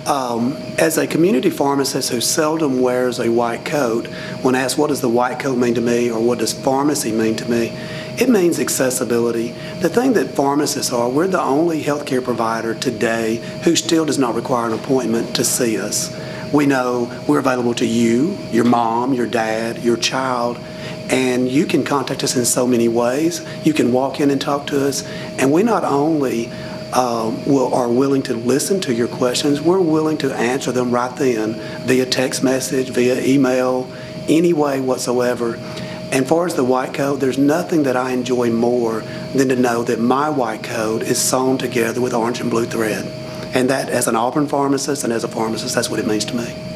As a community pharmacist who seldom wears a white coat, when asked what does the white coat mean to me or what does pharmacy mean to me, it means accessibility. The thing that pharmacists are, we're the only healthcare provider today who still does not require an appointment to see us. We know we're available to you, your mom, your dad, your child, and you can contact us in so many ways. You can walk in and talk to us, and we not only are willing to listen to your questions, we're willing to answer them right then via text message, via email, any way whatsoever. And far as the white coat, there's nothing that I enjoy more than to know that my white coat is sewn together with orange and blue thread. And that, as an Auburn pharmacist and as a pharmacist, that's what it means to me.